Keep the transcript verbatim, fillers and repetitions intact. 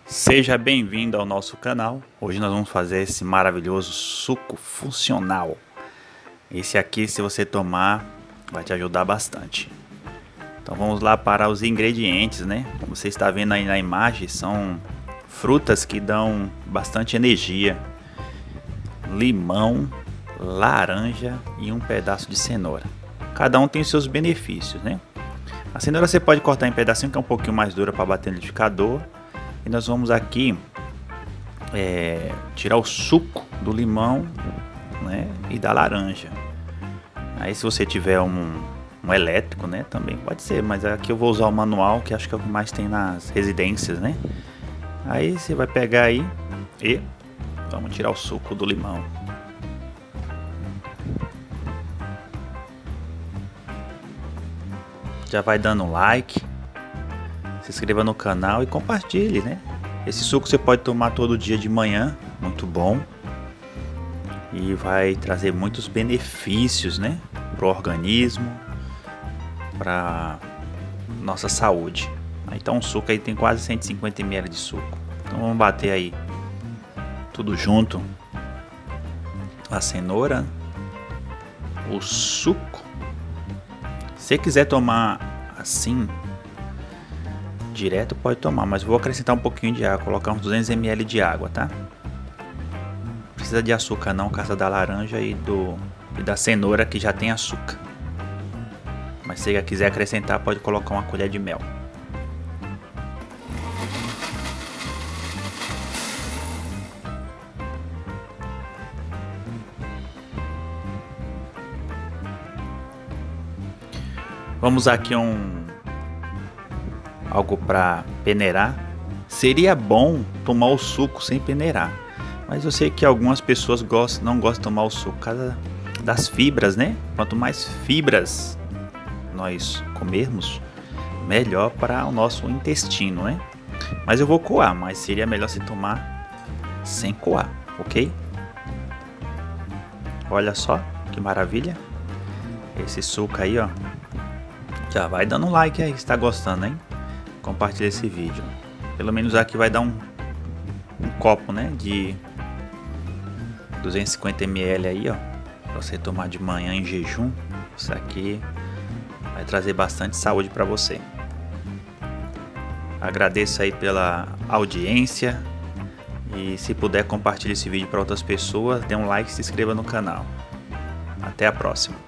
Seja bem-vindo ao nosso canal. Hoje nós vamos fazer esse maravilhoso suco funcional. Esse aqui, se você tomar, vai te ajudar bastante. Então vamos lá para os ingredientes, né? Como você está vendo aí na imagem, são frutas que dão bastante energia. Limão, laranja e um pedaço de cenoura. Cada um tem seus benefícios, né? A cenoura você pode cortar em pedacinho, que é um pouquinho mais dura para bater no liquidificador. E nós vamos aqui é, tirar o suco do limão, né, e da laranja. Aí se você tiver um, um elétrico, né, também pode ser, mas aqui eu vou usar o manual, que acho que é o que mais tem nas residências, né. Aí você vai pegar aí e vamos tirar o suco do limão. Já vai dando um like, se inscreva no canal e compartilhe, né? Esse suco você pode tomar todo dia de manhã, muito bom. E vai trazer muitos benefícios, né? Para o organismo, para nossa saúde. Então o suco aí tem quase cento e cinquenta mililitros de suco. Então vamos bater aí tudo junto. A cenoura, o suco. Se você quiser tomar assim, direto, pode tomar, mas vou acrescentar um pouquinho de água, colocar uns duzentos mililitros de água, tá? Não precisa de açúcar não, caso da laranja e, do, e da cenoura que já tem açúcar. Mas se você quiser acrescentar, pode colocar uma colher de mel. Vamos usar aqui um algo para peneirar. Seria bom tomar o suco sem peneirar, mas eu sei que algumas pessoas gostam, não gostam de tomar o suco por causa das fibras, né? Quanto mais fibras nós comermos, melhor para o nosso intestino, né? Mas eu vou coar, mas seria melhor se tomar sem coar, ok? Olha só que maravilha esse suco aí, ó. Já vai dando um like aí se está gostando, hein? Compartilha esse vídeo. Pelo menos aqui vai dar um, um copo, né? De duzentos e cinquenta mililitros aí, ó. Pra você tomar de manhã em jejum. Isso aqui vai trazer bastante saúde para você. Agradeço aí pela audiência. E se puder, compartilhe esse vídeo para outras pessoas. Dê um like e se inscreva no canal. Até a próxima.